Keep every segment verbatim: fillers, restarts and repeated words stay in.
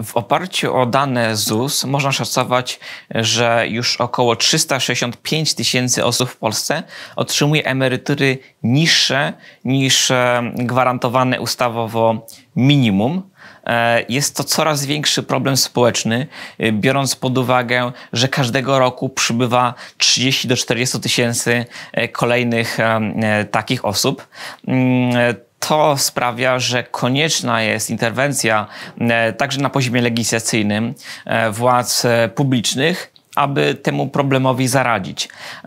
W oparciu o dane Z U S można szacować, że już około trzysta sześćdziesiąt pięć tysięcy osób w Polsce otrzymuje emerytury niższe niż gwarantowane ustawowo minimum. Jest to coraz większy problem społeczny, biorąc pod uwagę, że każdego roku przybywa trzydzieści do czterdziestu tysięcy kolejnych takich osób. To sprawia, że konieczna jest interwencja także na poziomie legislacyjnym władz publicznych, aby temu problemowi zaradzić.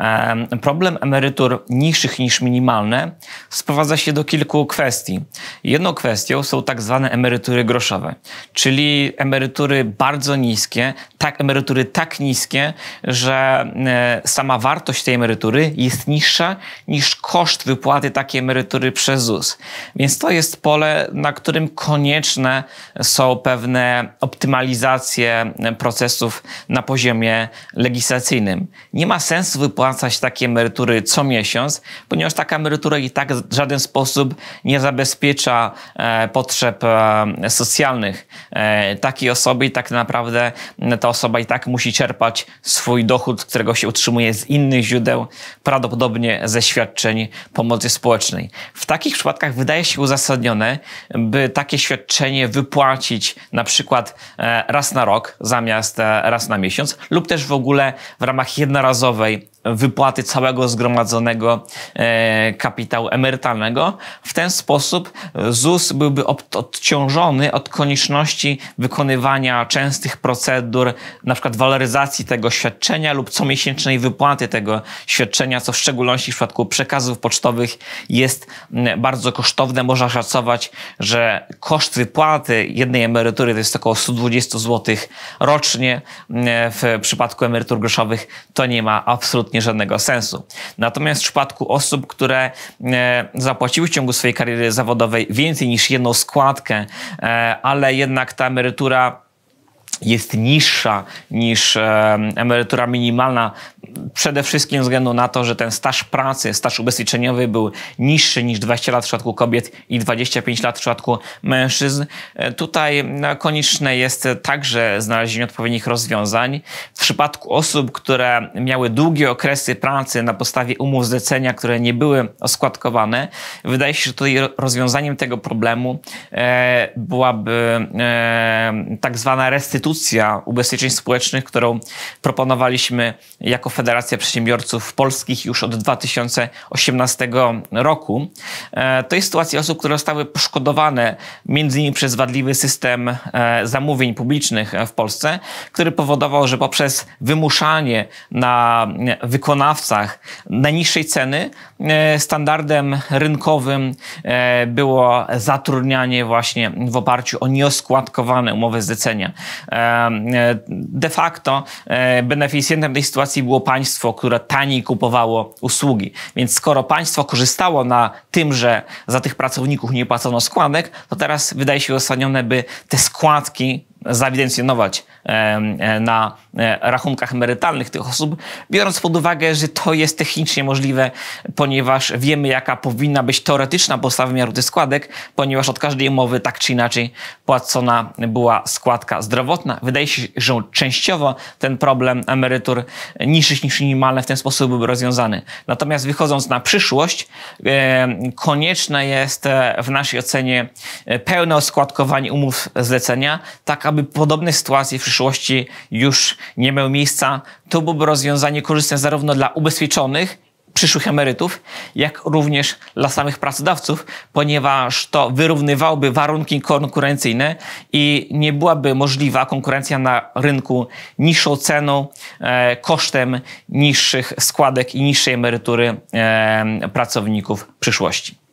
Problem emerytur niższych niż minimalne sprowadza się do kilku kwestii. Jedną kwestią są tak zwane emerytury groszowe, czyli emerytury bardzo niskie, tak, emerytury tak niskie, że sama wartość tej emerytury jest niższa niż koszt wypłaty takiej emerytury przez Z U S. Więc to jest pole, na którym konieczne są pewne optymalizacje procesów na poziomie legislacyjnym. Nie ma sensu wypłacać takiej emerytury co miesiąc, ponieważ taka emerytura i tak w żaden sposób nie zabezpiecza e, potrzeb e, socjalnych e, takiej osoby i tak naprawdę ta osoba i tak musi czerpać swój dochód, którego się utrzymuje z innych źródeł, prawdopodobnie ze świadczeń pomocy społecznej. W takich przypadkach wydaje się uzasadnione, by takie świadczenie wypłacić na przykład e, raz na rok zamiast e, raz na miesiąc lub też w ogóle w ramach jednorazowej wypłaty całego zgromadzonego e, kapitału emerytalnego. W ten sposób Z U S byłby odciążony od konieczności wykonywania częstych procedur, na przykład waloryzacji tego świadczenia lub comiesięcznej wypłaty tego świadczenia, co w szczególności w przypadku przekazów pocztowych jest bardzo kosztowne. Można szacować, że koszt wypłaty jednej emerytury to jest około sto dwadzieścia złotych rocznie. W przypadku emerytur groszowych to nie ma absolutnie żadnego sensu. Natomiast w przypadku osób, które e, zapłaciły w ciągu swojej kariery zawodowej więcej niż jedną składkę, e, ale jednak ta emerytura jest niższa niż e, emerytura minimalna, przede wszystkim ze względu na to, że ten staż pracy, staż ubezpieczeniowy był niższy niż dwadzieścia lat w przypadku kobiet i dwadzieścia pięć lat w przypadku mężczyzn. E, tutaj no, konieczne jest także znalezienie odpowiednich rozwiązań. W przypadku osób, które miały długie okresy pracy na podstawie umów zlecenia, które nie były oskładkowane, wydaje się, że tutaj rozwiązaniem tego problemu e, byłaby e, tak zwana restytucja ubezpieczeń społecznych, którą proponowaliśmy jako Federacja Przedsiębiorców Polskich już od dwa tysiące osiemnastego roku. To jest sytuacja osób, które zostały poszkodowane między innymi przez wadliwy system zamówień publicznych w Polsce, który powodował, że poprzez wymuszanie na wykonawcach najniższej ceny standardem rynkowym było zatrudnianie właśnie w oparciu o nieoskładkowane umowy zlecenia. De facto beneficjentem tej sytuacji było państwo, które taniej kupowało usługi. Więc skoro państwo korzystało na tym, że za tych pracowników nie płacono składek, to teraz wydaje się uzasadnione, by te składki zaewidencjonować na rachunkach emerytalnych tych osób, biorąc pod uwagę, że to jest technicznie możliwe, ponieważ wiemy, jaka powinna być teoretyczna podstawa wymiaru tych składek, ponieważ od każdej umowy tak czy inaczej płacona była składka zdrowotna. Wydaje się, że częściowo ten problem emerytur niższych niż minimalne w ten sposób byłby rozwiązany. Natomiast wychodząc na przyszłość, konieczne jest w naszej ocenie pełne oskładkowanie umów zlecenia, tak aby podobne sytuacje w przyszłości już nie miały miejsca. To byłoby rozwiązanie korzystne zarówno dla ubezpieczonych, przyszłych emerytów, jak również dla samych pracodawców, ponieważ to wyrównywałoby warunki konkurencyjne i nie byłaby możliwa konkurencja na rynku niższą ceną, e, kosztem niższych składek i niższej emerytury e, pracowników w przyszłości.